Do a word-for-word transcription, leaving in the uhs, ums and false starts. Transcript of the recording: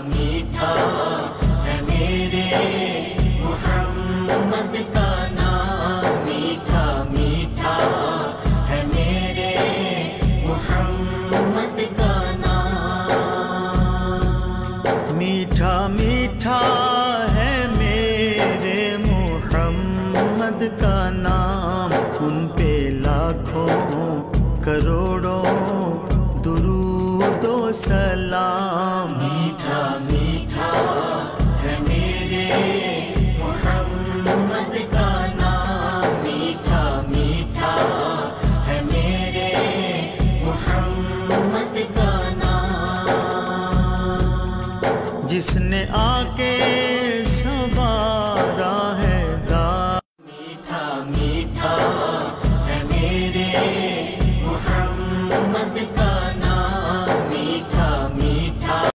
میٹھا ہے میرے محمد کا نام، میٹھا میٹھا ہے میرے محمد کا نام، میٹھا میٹھا ہے میرے محمد کا نام، ان پہ لاکھوں کروڑوں درود و سلام، میٹھا میٹھا ہے میرے محمد کا نام، میٹھا میٹھا ہے میرے محمد کا نام، جس نے آ کے